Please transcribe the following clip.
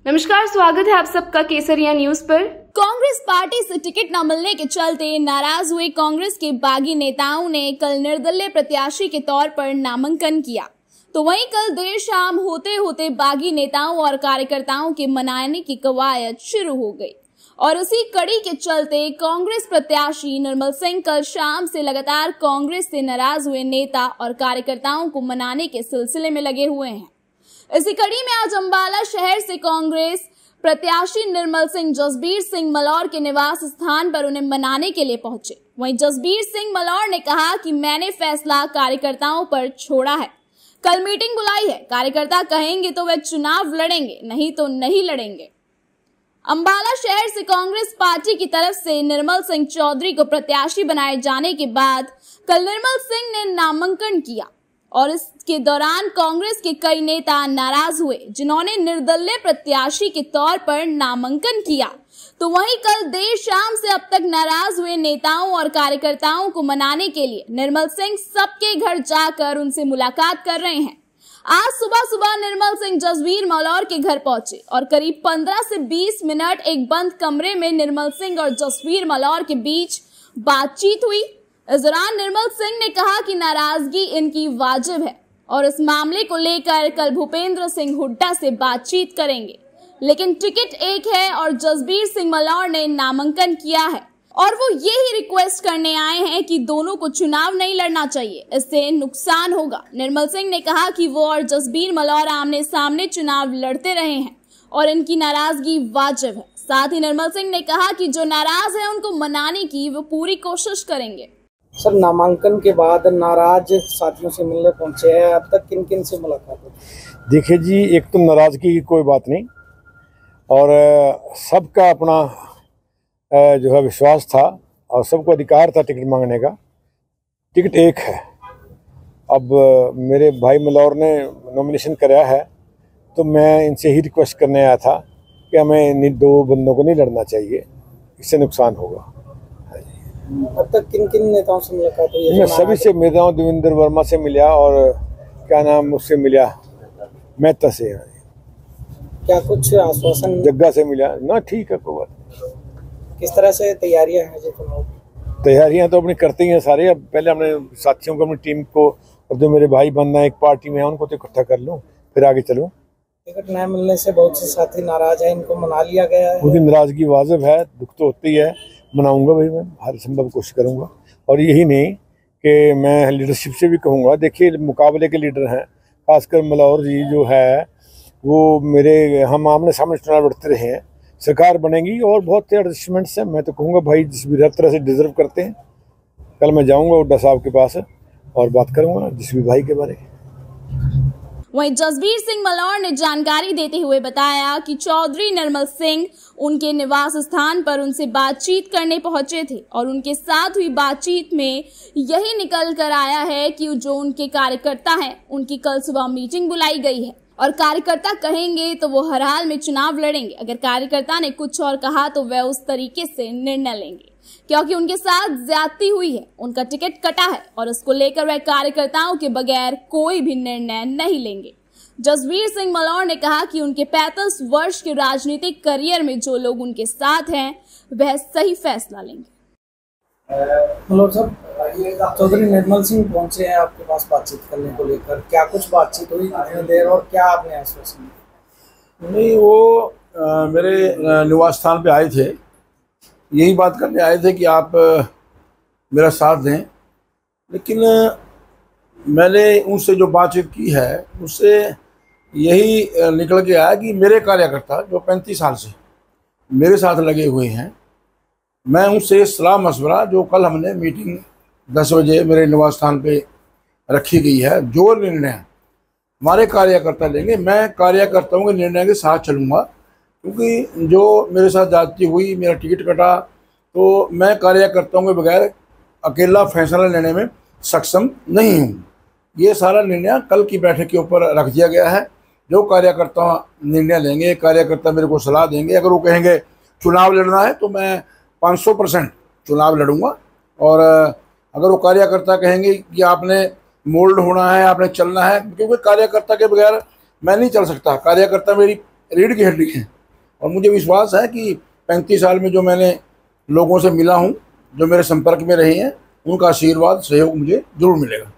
नमस्कार, स्वागत है आप सबका केसरिया न्यूज पर। कांग्रेस पार्टी से टिकट न मिलने के चलते नाराज हुए कांग्रेस के बागी नेताओं ने कल निर्दलीय प्रत्याशी के तौर पर नामांकन किया। तो वहीं कल देर शाम होते होते बागी नेताओं और कार्यकर्ताओं के मनाने की कवायद शुरू हो गई और उसी कड़ी के चलते कांग्रेस प्रत्याशी निर्मल सिंह कल शाम से लगातार कांग्रेस से नाराज हुए नेता और कार्यकर्ताओं को मनाने के सिलसिले में लगे हुए हैं। इसी कड़ी में आज अंबाला शहर से कांग्रेस प्रत्याशी निर्मल सिंह जसबीर सिंह मलौर के निवास स्थान पर उन्हें मनाने के लिए पहुंचे। वहीं जसबीर सिंह मलौर ने कहा कि मैंने फैसला कार्यकर्ताओं पर छोड़ा है। कल मीटिंग बुलाई है, कार्यकर्ता कहेंगे तो वे चुनाव लड़ेंगे, नहीं तो नहीं लड़ेंगे। अंबाला शहर से कांग्रेस पार्टी की तरफ से निर्मल सिंह चौधरी को प्रत्याशी बनाए जाने के बाद कल निर्मल सिंह ने नामांकन किया और इसके दौरान कांग्रेस के कई नेता नाराज हुए जिन्होंने निर्दलीय प्रत्याशी के तौर पर नामांकन किया। तो वहीं कल देर शाम से अब तक नाराज हुए नेताओं और कार्यकर्ताओं को मनाने के लिए निर्मल सिंह सबके घर जाकर उनसे मुलाकात कर रहे हैं। आज सुबह सुबह निर्मल सिंह जसबीर मलौर के घर पहुंचे और करीब 15 से 20 मिनट एक बंद कमरे में निर्मल सिंह और जसबीर मलौर के बीच बातचीत हुई। इस दौरान निर्मल सिंह ने कहा कि नाराजगी इनकी वाजिब है और इस मामले को लेकर कल भूपेंद्र सिंह हुड्डा से बातचीत करेंगे, लेकिन टिकट एक है और जसबीर सिंह मलौर ने नामांकन किया है और वो यही रिक्वेस्ट करने आए हैं कि दोनों को चुनाव नहीं लड़ना चाहिए, इससे नुकसान होगा। निर्मल सिंह ने कहा कि वो और जसबीर मलौर आमने सामने चुनाव लड़ते रहे हैं और इनकी नाराजगी वाजिब है। साथ ही निर्मल सिंह ने कहा कि जो नाराज है उनको मनाने की वो पूरी कोशिश करेंगे। सर, नामांकन के बाद नाराज साथियों से मिलने पहुंचे हैं, अब तक किन किन से मुलाकात हुई? देखिए जी, एक तो नाराजगी की कोई बात नहीं और सबका अपना जो है विश्वास था और सबको अधिकार था टिकट मांगने का। टिकट एक है। अब मेरे भाई मलौर ने नॉमिनेशन कराया है तो मैं इनसे ही रिक्वेस्ट करने आया था कि हमें इन दो बंदों को नहीं लड़ना चाहिए, इससे नुकसान होगा। अब तक किन किन नेताओं से मुलाकात हुई? मैं सभी से मिला हूँ। देवेंद्र वर्मा से मिला और क्या नाम उससे मिला, मेहता से, क्या कुछ आश्वासन? जग्गा से मिला ना। ठीक है, कोई बात। किस तरह से तैयारियां हैं जी चुनाव? तैयारियां तो अपनी करते ही हैं सारे। अब पहले हमने साथियों को, अपनी टीम को और जो मेरे भाई बंदा एक पार्टी में है उनको तो इकट्ठा कर लूँ, फिर आगे चलूँ। टिकट न मिलने से बहुत से साथी नाराज हैं, इनको मना लिया गया है। उनकी नाराजगी वाजिब है, दुख तो होती है, मनाऊंगा भाई, मैं हर संभव कोशिश करूंगा। और यही नहीं कि मैं लीडरशिप से भी कहूंगा। देखिए, मुकाबले के लीडर हैं, खासकर मलौर जी जो है वो मेरे, हम आमने सामने चुनाव लड़ते रहे हैं। सरकार बनेगी और बहुत से एडजस्टमेंट्स हैं। मैं तो कहूँगा भाई जिस भी हर तरह से डिजर्व करते हैं। कल मैं जाऊँगा हुड्डा साहब के पास और बात करूँगा जिस भी भाई के बारे में। वहीं जसबीर सिंह मलौर ने जानकारी देते हुए बताया कि चौधरी निर्मल सिंह उनके निवास स्थान पर उनसे बातचीत करने पहुंचे थे और उनके साथ हुई बातचीत में यही निकल कर आया है कि जो उनके कार्यकर्ता हैं उनकी कल सुबह मीटिंग बुलाई गई है और कार्यकर्ता कहेंगे तो वो हर हाल में चुनाव लड़ेंगे। अगर कार्यकर्ता ने कुछ और कहा तो वह उस तरीके से निर्णय लेंगे, क्योंकि उनके साथ ज्यादती हुई है, उनका टिकट कटा है और इसको लेकर वह कार्यकर्ताओं के बगैर कोई भी निर्णय नहीं लेंगे। जसबीर सिंह मलौर ने कहा कि उनके 35 वर्ष के राजनीतिक करियर में जो लोग उनके साथ हैं वह सही फैसला लेंगे। हेलो सर, चौधरी निर्मल सिंह पहुंचे हैं आपके पास बातचीत करने को लेकर, क्या कुछ बातचीत हुई, कितनी देर और क्या आपने आश्वासन दिया? नहीं, वो मेरे निवास स्थान पे आए थे, यही बात करने आए थे कि आप मेरा साथ दें। लेकिन मैंने उनसे जो बातचीत की है उससे यही निकल के आया कि मेरे कार्यकर्ता जो 35 साल से मेरे साथ लगे हुए हैं, मैं उनसे सलाह मशवरा जो कल हमने मीटिंग 10 बजे मेरे निवास स्थान पे रखी गई है, जो निर्णय हमारे कार्यकर्ता लेंगे, मैं कार्यकर्ताओं के निर्णय के साथ चलूँगा। क्योंकि जो मेरे साथ जाती हुई, मेरा टिकट कटा, तो मैं कार्यकर्ताओं के बगैर अकेला फैसला लेने में सक्षम नहीं हूँ। ये सारा निर्णय कल की बैठक के ऊपर रख दिया गया है। जो कार्यकर्ता निर्णय लेंगे, कार्यकर्ता मेरे को सलाह देंगे, अगर वो कहेंगे चुनाव लड़ना है तो मैं 500% चुनाव लड़ूंगा। और अगर वो कार्यकर्ता कहेंगे कि आपने मोल्ड होना है, आपने चलना है, क्योंकि कार्यकर्ता के बगैर मैं नहीं चल सकता। कार्यकर्ता मेरी रीढ़ की हड्डी है। और मुझे विश्वास है कि 35 साल में जो मैंने लोगों से मिला हूँ, जो मेरे संपर्क में रहे हैं, उनका आशीर्वाद सहयोग मुझे जरूर मिलेगा।